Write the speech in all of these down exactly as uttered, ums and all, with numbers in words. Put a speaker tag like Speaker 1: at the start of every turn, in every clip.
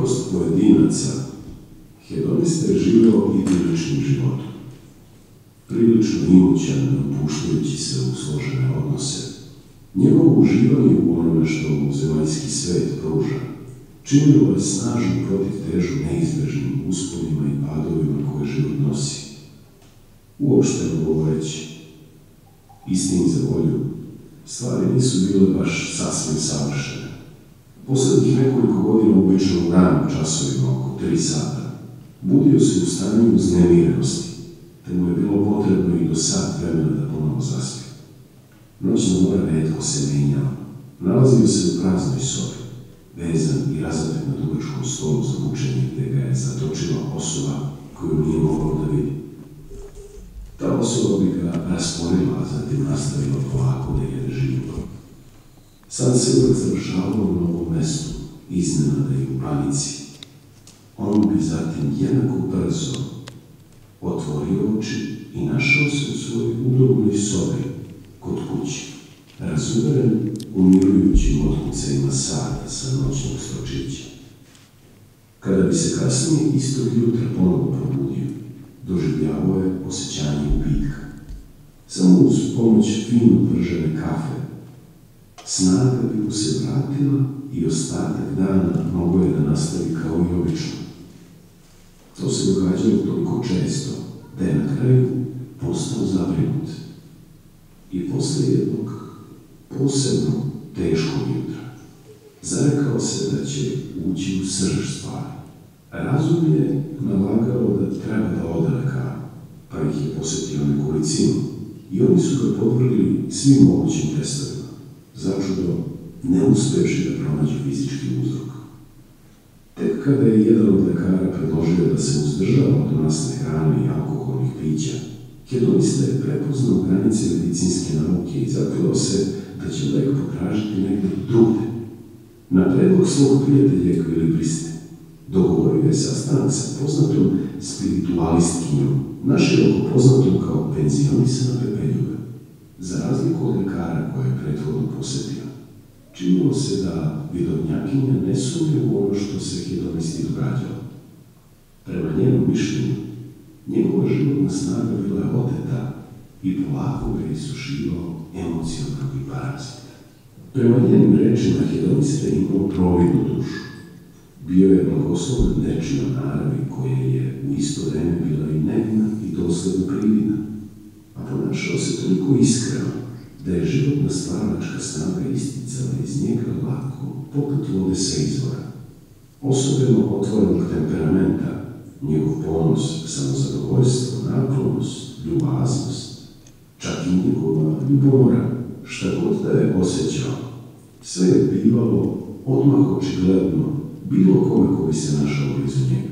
Speaker 1: malenkost pojedinaca, hedonista je živeo idiličnim životom. Prilično imućan, upuštajući se u složene odnose. Njegovo uživanje u onome što mu zemaljski svet pruža činilo je snažnu protivtežu neizbežnim usponima i padovima koje život nosi. Uopšteno govoreći, istini za volju, stvari nisu bile baš sasvim savršene. Poslednjih nekoliko godina, obično u ranim časovima, oko tri sata, budio se u stanju uznemirenosti, te mu je bilo potrebno i do sat vremena da ponovo zaspi. Noćna mora retko se menjala. Nalazio se u praznoj sobi, vezan i razapet na dugačkom stolu za učenje, gde ga je zatočila osoba koju nije mogao da vidi. Ta osoba bi ga rasporila, a zatim nastavila polako da jede životom. Sad se uvek završavao u novom mestu, iznenada i u panici. On bi zatim jednako brzo otvorio oči i našao se u svojoj udobnoj sobi kod kuće, razuveren umirujućim otkucajima sata sa noćnog stočića. Kada bi se kasnije istog jutra ponovo probudio, doživljavao je osjećanje gubitka. Samo uz pomoć fino pržene kafe, snaga bi mu se vratila i ostatak dana mogao je da nastavi kao i obično. To se događalo toliko često, da je na kraju postao zabrinut. I posle jednog posebno teškog jutra zarekao se da će ući u srž stvari. Razum je nalagao da treba da ode lekaru, pa ih je posetio nekolicinu i oni su ga podvrgli svim mogućim testovima, začudo ne uspevši da pronađu fizički uzrok. Tek kada je jedan od lekara predložio da se uzdržava od masne hrane i alkoholnih pića, hedonista je prepoznao granice medicinske nauke i zakleo se da će lek potražiti negde drugde. Na predlog svog prijatelja ekvilibriste dogovorio je sastanak sa poznatom spiritualistkinjom, naširoko poznatom kao penzionisana pepeljuga. Za razliku od lekara koje je prethodno posetio, činilo se da vidovnjakinja ne sumnje u ono što se hedonisti događalo. Prema njenom mišljenju, njegova životna snaga bila je oteta i polako ga je isušivao emocionalni parazit. Prema njenim rečima, hedonista je imao providnu dušu. Bio je blagosloven nečijom naravi koja je u isto vreme bila i nevina i dosledno prividna, a ponašao se toliko iskreno da je životna stvaralačka snaga isticala iz njega lako, poput vode sa izvora. Osobeno otvorenog temperamenta, njegov ponos, samozadovoljstvo, naklonost, ljubaznost, čak i njegova ljubomora, šta god da je osjećao, sve je bivalo odmah očigledno bilo kome ko bi se našao blizu njega.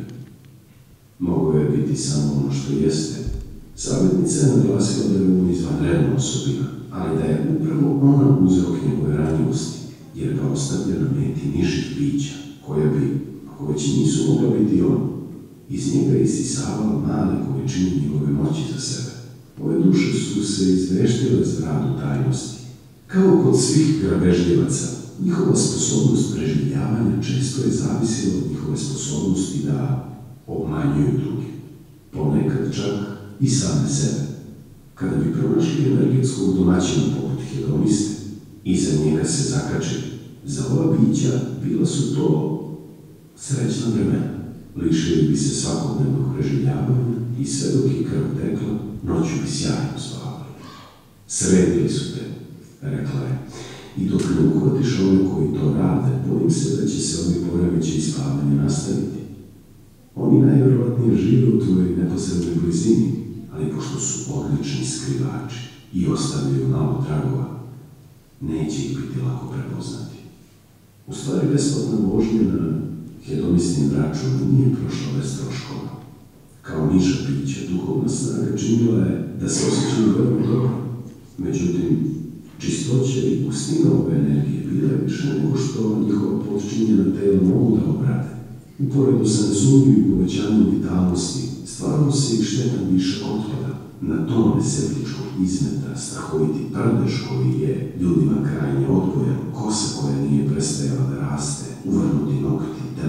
Speaker 1: Mogao je biti samo ono što jeste. Savjetnica je naglasila da je ovo izvanredna osobina, ali da je upravo ona uzrok njegove ranjivosti, jer ga ostavlja na meti nižih bića, koja bi, ako već nisu mogla biti on, iz njega isisavala male količine njegove moći za sebe. Ove duše su se izveštile za rad u tajnosti. Kao kod svih grabežljivaca, njihova sposobnost preživljavanja često je zavisila od njihove sposobnosti da obmanjuju druge, ponekad čak i same sebe. Kada bi pronašli energetskog domaćina poput hedoniste, iza njega se zakačili. Za ova bića bila su to srećna vremena. Lišili bi se svakodnevnog preživljavanja i sve dok je krv tekla, noću bi sjajno spavali. Sredili su te, rekla je, i dok ne uhvatiš ove koji to rade, bojim se da će se ovi poremeći spavanja nastaviti. Oni najvjerovatnije žive u tvojoj neposrednoj blizini, ali pošto su odlični skrivači i ostavljaju malo tragova, neće ih biti lako prepoznati. U stvari, besplatna vožnja na hedonistnim računom nije prošla bez troškova. Kao niža pića, duhovna snaga činila je da se osjećaju veoma dobro. Međutim, čistoća i gustina ove energije bila je više nego što njihova podčinjena tela mogu da obrade. Uporedo sa nesumnjivim povećanjem vitalnosti, stvarno se i štetan višak otpada. Na tome sebičkog izmeta, strahoviti prdež koji je ljudima krajnje odbojan, kosa koja nije prestajala da raste, uvrnuti nokti, telesni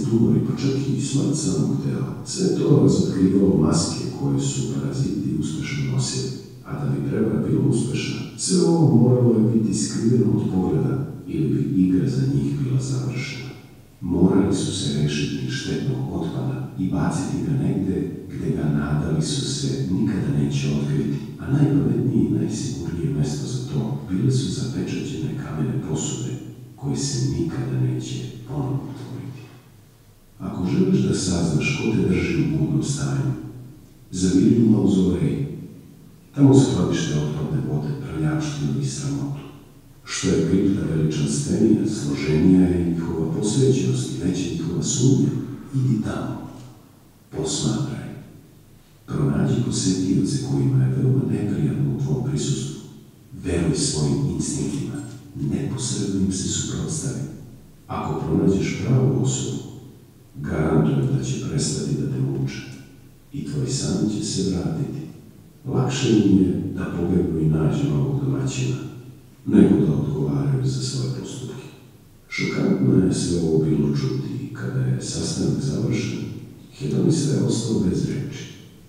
Speaker 1: tumori, pa čak i smrt samog tela. Sve to razotkrivalo maske koje su paraziti uspešno nosili. A da bi prevara bila uspešna, sve ovo moralo je biti skriveno od pogleda ili bi igra za njih bila završena. Morali su se rešiti štetnog otpada i baciti ga negde gde ga nadali su se nikada neće otkriti, a najpravednije i najsigurnije mesto za to bile su zapečaćene kamene posude koje se nikada neće ponovno otvoriti. Ako želiš da saznaš ko te drži u budnom stanju, zaviri u mauzolej. Tamo skladište otpadne vode, prljavštinu i sramotu. Što je kripta veličanstvenija, složenija je njihova posvećenost i veća njihova sumnja. Idi tamo, posmatraj. Pronađi posetioce kojima je veoma neprijatno u tvom prisustvu. Veruj svojim instinktima, neposredno im se suprotstavi. Ako pronađeš pravu osobu, garantujem da će prestati da te muče i tvoj san će se vratiti. Lakše im je da pobegnu i nađu novog domaćina, nego da odgovaraju za svoje postupke. Šokantno je sve ovo bilo čuti i kada je sastanak završen, hedonista je ostao bez reči.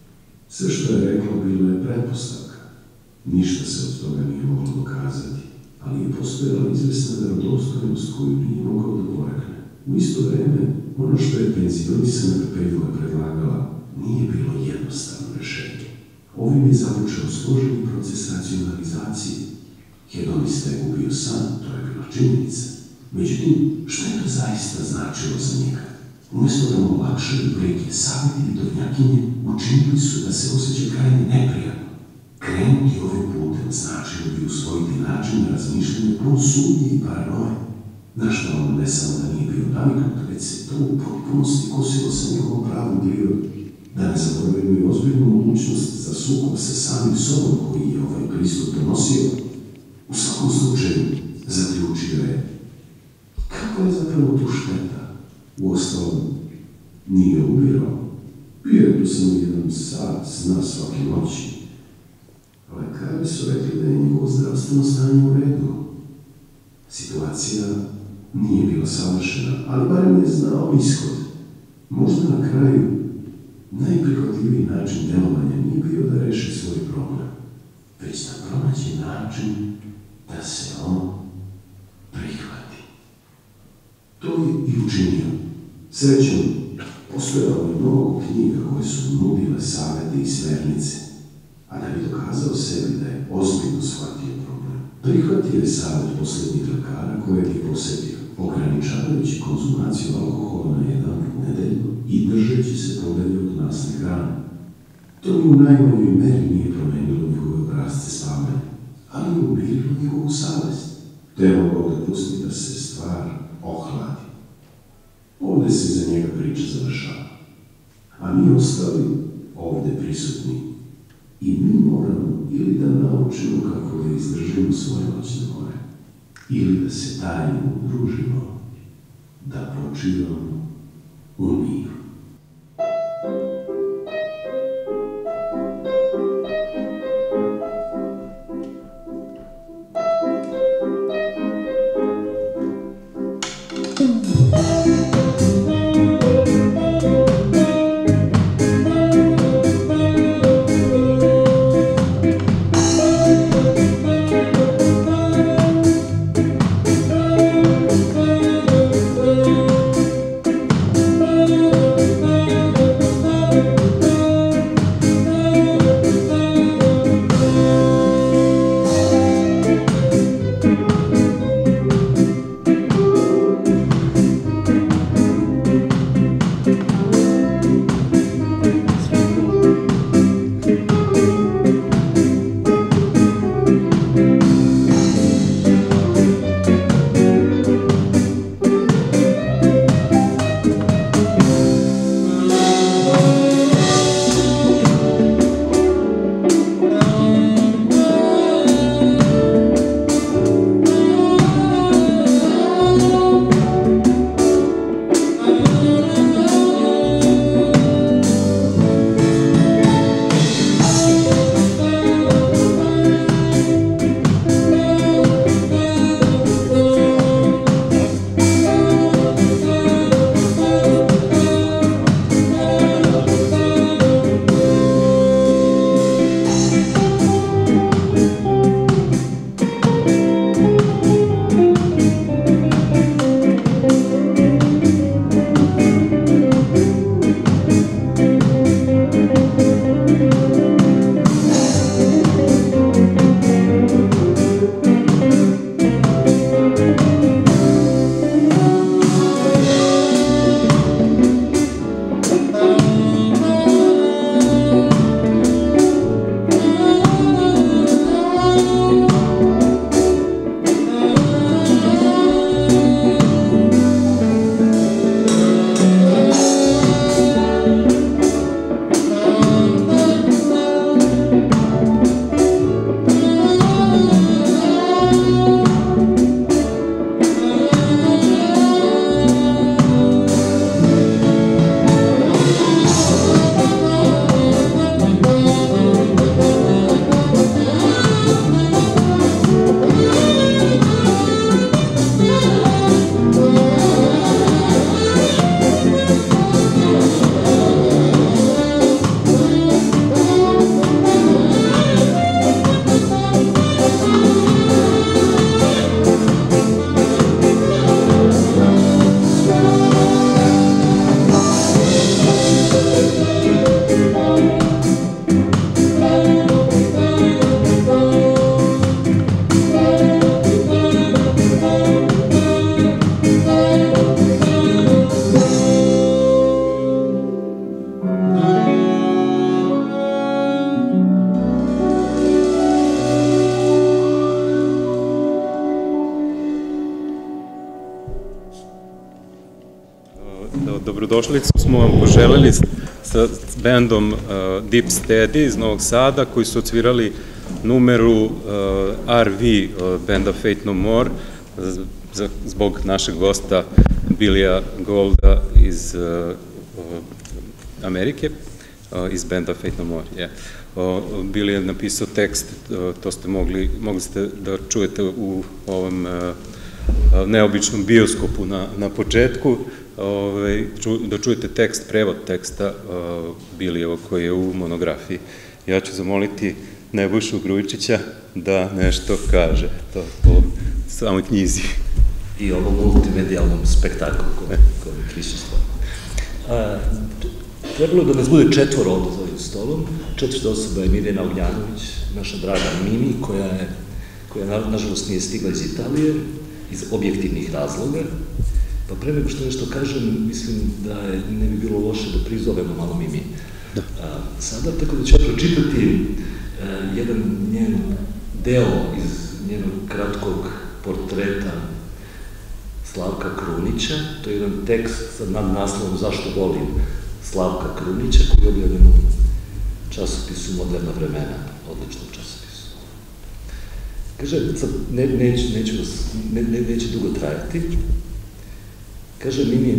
Speaker 1: Sve što je rekla bilo je pretpostavka. Ništa se od toga nije moglo dokazati, ali je postojala izvesna verodostojnost koju nije mogao da porekne. U isto vreme, ono što je penzionisana Pepejova predlagala nije bilo jednostavno rešenje. Ovim je započeo složeni proces racionalizacije. Hedonista je gubio san, to je bila činjenica. Međutim, što je to zaista značilo za njega? Umjesto da mu olakšaju brige, savjeti i dovnjakinje učinili su da se osjeća krajnje neprijatno. Krenuti ovim putem značilo bi usvojiti način razmišljanja pun sumnje i paranoje. Na što on ne samo da nije bio naviknut, već se to u potpunosti kosilo sa njegovom pravom prirodom. Da ne zaboravimo i ozbiljnu mogućnost za sukob sa samim sobom koji je ovaj pristup donosio. U svakom slučaju, zaključio je, kako je zapravo tu šteta? Uostalom, nije umirao. Bio je tu samo jedan sat sna svake noći. Lekari su rekli da je njegovo zdravstveno stanje u redu. Situacija nije bila savršena, ali barem je znao ishod. Možda na kraju najprihvatljiviji način delovanja nije bio da reši svoj problem, već da pronađe način da se on prihvati. To je i učinio. Srećom, postojalo je mnogo knjiga koje su nudile savete i smernice, a da bi dokazao sebi da je ozbiljno shvatio problem. Prihvatio je savet poslednjih lekara kojeg je posetio, ograničavajući konzumaciju alkohola na jedan put nedeljno i držeći se podelje od masne hrane. To ni u najmanjoj meri nije promenilo njegove obrazce spavanja, ali je umirilo njegovu savest, te je mogao da pusti da se stvar ohladi. Ovde se za njega priča završava, a mi ostali ovde prisutni i mi moramo ili da naučimo kako da izdržimo svoje noćne more, ili da se tajno udružimo, da počivamo u miru.
Speaker 2: Thank you. Dobrodošlicu smo vam poželeli sa bendom Deep Steady iz Novog Sada, koji su odsvirali numeru R V benda Fate No More zbog našeg gosta Billya Goulda iz Amerike, iz benda Fate No More. Billy je napisao tekst, to ste mogli, mogli ste da čujete u ovom neobičnom bioskopu na početku, da čujete tekst, prevod teksta Billyjevog koji je u monografiji. Ja ću zamoliti Nebojšu Grujičića da nešto kaže po samoj knjizi.
Speaker 3: I ovom multimedijalnom spektaklu koji prisustva. Trebalo da nas bude četvoro ovde za ovim stolom. Četvrta osoba je Mirjana Ognjanović, naša draga Mimi, koja nažalost nije stigla iz Italije, iz objektivnih razloga. Pa pre nego što nešto kažem, mislim da ne bi bilo loše da prizovemo malo Mimi sada, tako da ću ja pročitati jedan njen deo iz njenog kratkog portreta Slavka Krunića. To je jedan tekst sa nadnaslovom Zašto volim Slavka Krunića, koji je objavljen u časopisu Moderna vremena, odličnom časopisu. Kaže, neće dugo trajati, kaže Mimi,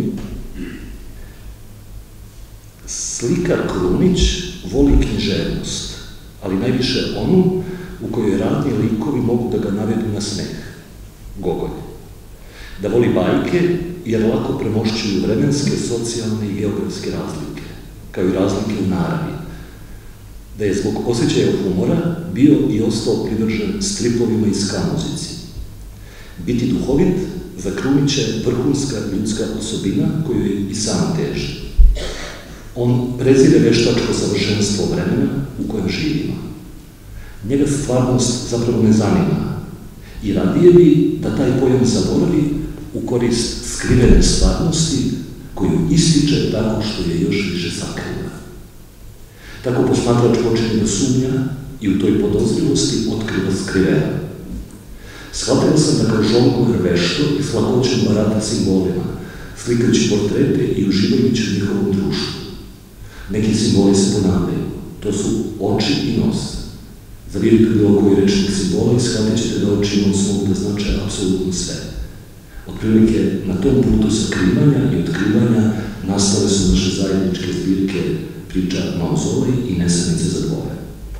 Speaker 3: slikar Krunić voli književnost, ali najviše onu u kojoj radni likovi mogu da ga navedu na smeh, Gogolj. Da voli bajke, jer lako premošćuju vremenske, socijalne i geografske razlike, kao i razlike u naravi. Da je zbog osjećaja humora bio i ostao privržen stripovima i ska muzici. Biti duhovit za Krunića je vrhunska ljudska osobina koju je i sam teži. On prezire veštačko savršenstvo vremena u kojem živimo. Njega stvarnost zapravo ne zanima i radije bi da taj pojam zaboravi u korist skrivene stvarnosti koju ističe tako što je još više sakriva. Tako posmatrač počinje da sumnja i u toj podozrivosti otkriva skrivena. Shvatila sam da kao žonglor vešto i s lakoćom barata simbolima, slikajući portrete i uživajući u njihovom društvu. Neki simboli se ponavljaju, to su oči i nos. Zavirite bilo koji rečnik simbola i shvatit ćete da oči i nos mogu da znače apsolutno sve. Otprilike, na tom putu sakrivanja i otkrivanja nastale su naše zajedničke zbirke priča Mauzolej i Nesanice za dvore.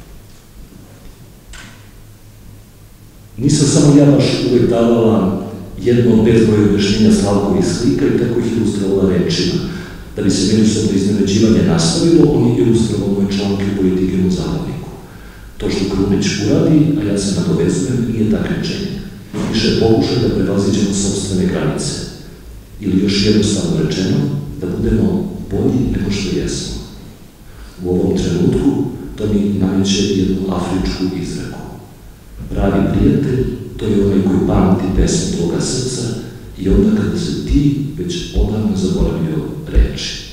Speaker 3: Nisam samo ja baš uvek davala jedno od bezbroja objašnjenja Slavkovih slika i tako ih ilustrovala rečima. Da bi se međusobno iznenađivanje nastavilo, on je ilustrovao moje članke u Politikenom zabavniku. To što Krunić uradi, a ja se nadovezujem, nije takmičenje. Više je pokušaj da prevaziđemo sopstvene granice. Ili još jednostavno rečeno, da budemo bolji nego što jesmo. U ovom trenutku to mi nameće jednu afričku izreku. Pravi prijatelj, to je onaj koji pamti pesmu tvoga srca i onda kada se ti već odavno zaboravio reči.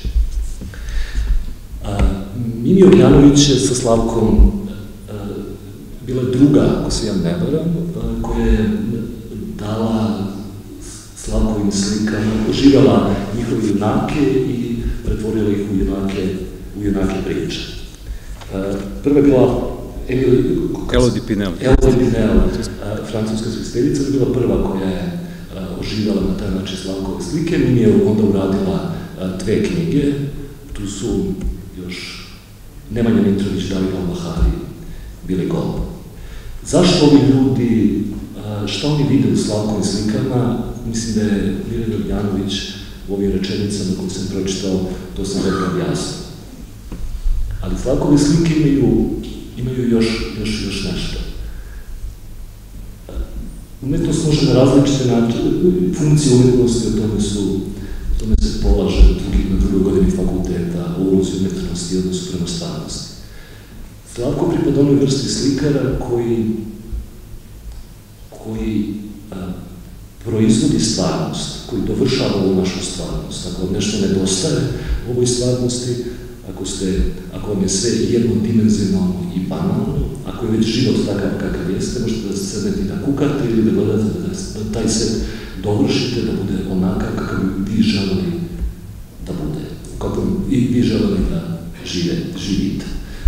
Speaker 3: Mimi Ognjanović je sa Slavkom bila druga, ako se ja ne varam, koja je dala Slavkovim slikama, oživjela njihove junake i pretvorila ih u junake priče. Prva je bila
Speaker 2: Elodie Pinel.
Speaker 3: Elodie Pinel, francuska slikarica, je bila prva koja je oživjela na taj način Slavkove slike. Mimi je onda uradila dve knjige, tu su još Nemanja Mitrović, David Al-Bahari, Billy Gould. Zašto ovi ljudi, šta oni vide u Slavkovim slikama, mislim da je Mirjana Ognjanović u ovim rečenicama koje sam pročitao, to sam rekao jasno. Ali Slavkove slike imaju još nešto. Umetnost može na različite načine, funkcije umetnosti, o tome su, o tome se polaže na drugoj godini fakulteta, o ulozi umetnosti i odnosu prema stvarnosti. Slavko pripada onoj vrsti slikara koji koji proizvodi stvarnost, koji dovršava ovu našu stvarnost. Ako vam nešto nedostaje u ovoj stvarnosti, ako vam je sve jednodimenzionalno i banalno, ako je već život takav kakav jeste, možete da se sednete i da kukate ili da gledate da taj svet dovršite, da bude onakav kakav bi vi želeli živite.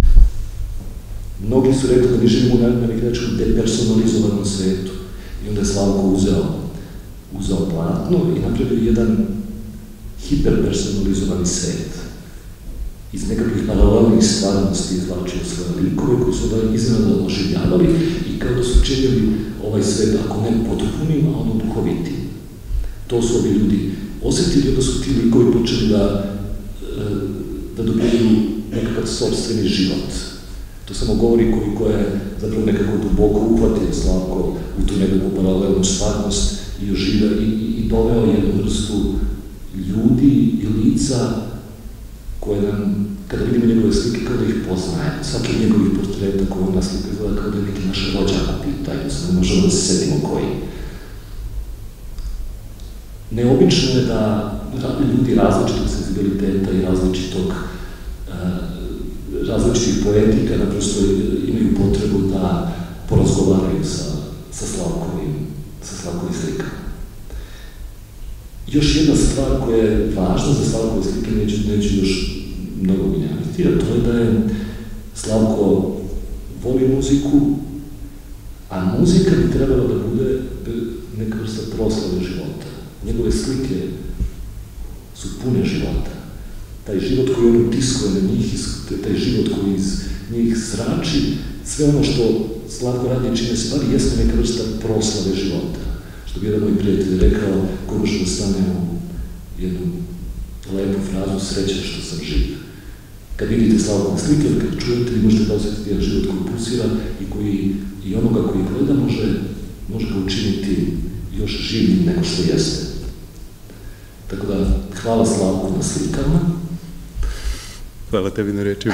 Speaker 3: Mnogi su rekli da mi živimo na neki način u depersonalizovanom svetu. I onda je Slavko uzeo, uzeo platno i napravio jedan hiperpersonalizovani svet. Iz nekakvih paralelnih stvarnosti izvlačio svoje likove koji su da iznenadno oživljavali i kao da su činili ovaj svet, ako ne potpunim, a ono duhovitim. To su ovi ljudi osjetili, da su ti likovi počeli da, da dobiju nekakav sopstveni život. To samo govori koliko je zapravo nekako duboko uhvatio Slavko u tu nekakvu paralelnu stvarnost i oživio i, i doveo jednu vrstu ljudi i lica koje nam, kada vidimo njegove slike, kao da ih poznaje. Svaki njegovih portreta koje on naslika izgleda kao da je neki naš rođak u pitanju, samo možemo da se setimo koji. Neobično je da ljudi različitog senzibiliteta i različitog, različitih poetika naprosto imaju potrebu da porazgovaraju sa, sa Slavkovim, sa Slavkovim slikama. Još jedna stvar koja je važna za Slavkove slike, neću, neću još mnogo gnjaviti, a to je da je Slavko voli muziku, a muzika bi trebala da bude neka vrsta proslave života. Njegove slike su pune života. Taj život koji on utiskuje na njih, taj život koji iz njih zrači, sve ono što Slavko radi i čine stvari, jeste neka vrsta proslave života. Što bi jedan moj prijatelj rekao, ko može da stane u jednu lepu frazu, srećan što sam živ. Kad vidite Slavkove slike, kad čujete, vi možete da osjetiti jedan život koji pulsira i koji i onoga koji gleda može, može ga učiniti još živim nego što jeste. Tako da, hvala Slavku na slikama.
Speaker 2: Hvala tebi na rečima.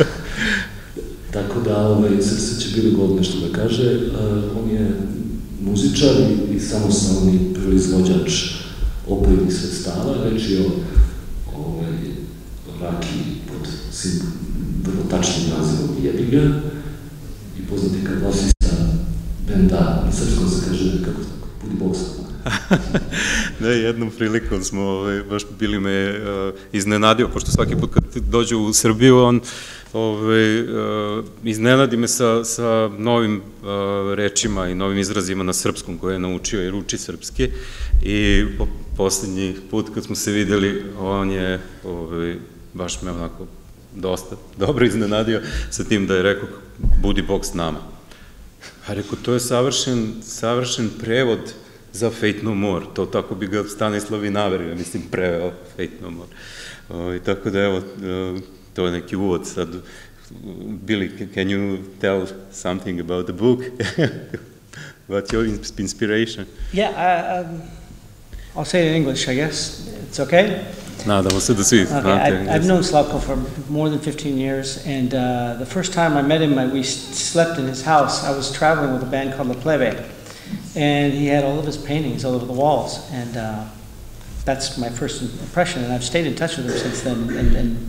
Speaker 3: Tako da, ovaj, srce će Billy Gold nešto da kaže. Uh, on je muzičar i, i samostalni proizvođač opojnih sredstava. Reč je o ovaj, raki pod svim vrlo tačnim nazivom Jebiga i poznati kao basista benda, na srpskom se kaže, kako tako, Budi Boksa.
Speaker 2: Ne, jednom prilikom smo, ovaj, baš bili me uh, iznenadio, pošto svaki put kad dođu u Srbiju, on ovaj, uh, iznenadi me sa, sa novim uh, rečima i novim izrazima na srpskom koje je naučio jer uči srpski i po, poslednji put kad smo se videli, on je ovaj, baš me onako dosta dobro iznenadio sa tim da je rekao Budi Bog s nama. A rekao, to je savršen, savršen prevod za Faith No More, to tako bi ga Stanislav Vinaver, mislim, preveo Faith No More. O, i tako da, evo, to je neki uvod sad. Billy, can you tell something about the book? What's your inspiration?
Speaker 4: Yeah, I, um, I'll say it in English, I guess. It's okay?
Speaker 2: Nadamo se da svi
Speaker 4: okay,
Speaker 2: znate.
Speaker 4: I, I've known Slavko for more than fifteen years, and uh, the first time I met him, I, we slept in his house. I was traveling with a band called La Plebe. And he had all of his paintings all over the walls, and uh, that's my first impression, and I've stayed in touch with him since then, and, and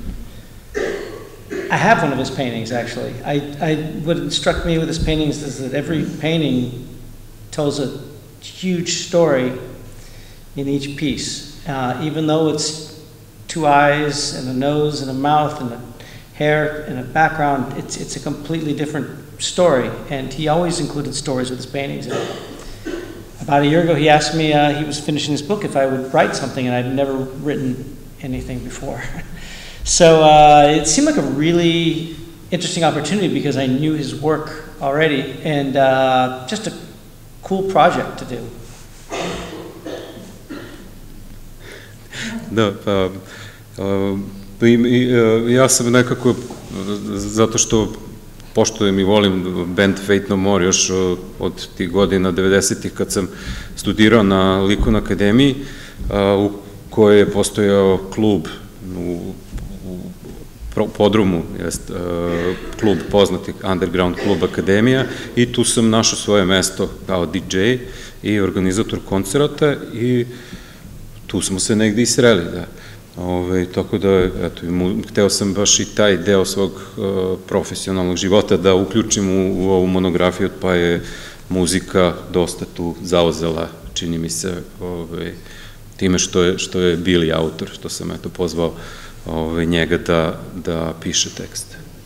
Speaker 4: I have one of his paintings, actually. I, I, what struck me with his paintings is that every painting tells a huge story in each piece, uh, even though it's two eyes and a nose and a mouth and a hair and a background, it's, it's a completely different story, and he always included stories with his paintings. About a year ago, he asked me, uh, he was finishing his book, if I would write something, and I'd never written anything before. So uh, it seemed like a really interesting opportunity because I knew his work already, and uh, just a cool project to do.
Speaker 2: Da, pa, uh, i, uh, ja sam nekako, zato što poštujem i volim band Faith No More još od tih godina devedesetih kad sam studirao na Likovnoj akademiji u kojoj je postojao klub u, u podrumu, jest, klub poznati Underground klub Akademija i tu sam našao svoje mesto kao di džej i organizator koncerata i tu smo se negde i sreli, da. Ove, tako da, eto, hteo sam baš i taj deo svog uh, profesionalnog života da uključim u, u ovu monografiju, pa je muzika dosta tu zauzela, čini mi se, ove, time što je, što je bili autor, što sam eto pozvao ovaj, njega da, da piše tekst.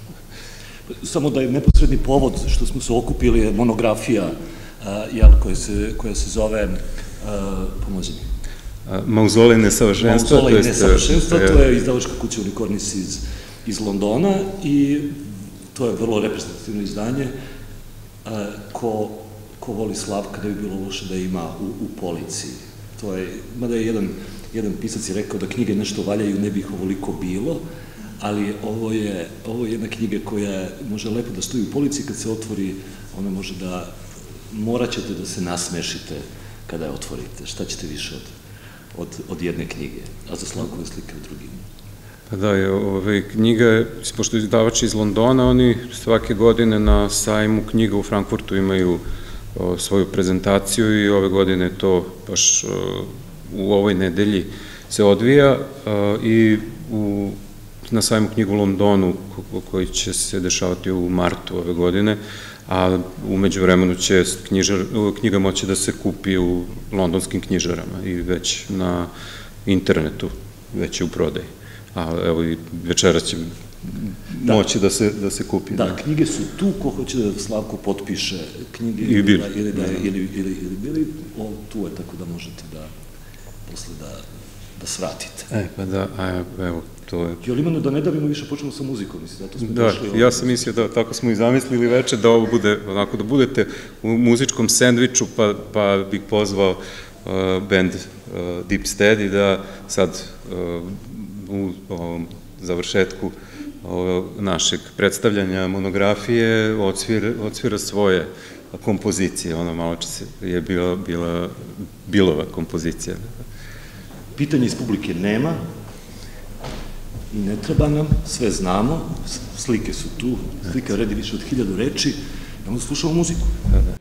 Speaker 3: Samo da je neposredni povod što smo se okupili je monografija uh, jel, koja, se, koja se zove, uh, pomozi mi.
Speaker 2: Mauzolej nesavršenstva.
Speaker 3: Mauzolej nesavršenstva, to je izdavačka kuća Unikornis iz, iz Londona i to je vrlo reprezentativno izdanje. Uh, ko, ko voli Slavka, ne bi bilo loše da ima u, u policiji. To je, mada je jedan, jedan pisac je rekao da knjige nešto valjaju, ne bi ih ovoliko bilo, ali ovo je, ovo je jedna knjiga koja može lepo da stoji u policiji, kad se otvori, ona može da, morat ćete da se nasmešite kada je otvorite. Šta ćete više od, od, od jedne knjige, a za Slavkove slike u drugim.
Speaker 2: Pa da, je, ove, knjiga je, pošto je izdavač iz Londona, oni svake godine na sajmu knjiga u Frankfurtu imaju o, svoju prezentaciju i ove godine to baš o, u ovoj nedelji se odvija o, i u na sajmu knjigu u Londonu, koji će se dešavati u martu ove godine, a umeđu vremenu će knjižar, knjiga moći da se kupi u londonskim knjižarama i već na internetu, već je u prodaji. A evo i večera će da. moći da se, da se kupi.
Speaker 3: Da, da, knjige su tu, ko hoće da Slavko potpiše knjige
Speaker 2: ili bili,
Speaker 3: da, ili, da, ili, ili, ili, ili bili, o, tu je tako da možete da posle da, da svratite.
Speaker 2: E, pa da, a evo, to je...
Speaker 3: Jel imano da ne davimo više, počnemo sa muzikom, mislim, zato smo
Speaker 2: da,
Speaker 3: došli...
Speaker 2: Da, ja sam mislio da tako smo i zamislili večer, da ovo bude, onako, da budete u muzičkom sendviču, pa, pa bih pozvao uh, band uh, Deep Steady da sad uh, u ovom završetku uh, našeg predstavljanja monografije odsvira, odsvira svoje kompozicije, ono malo čas je bila, bila Bilova kompozicija.
Speaker 3: Pitanja iz publike nema i ne treba nam, sve znamo, slike su tu, slika vredi više od hiljadu reči, da slušamo muziku.
Speaker 2: Da, da.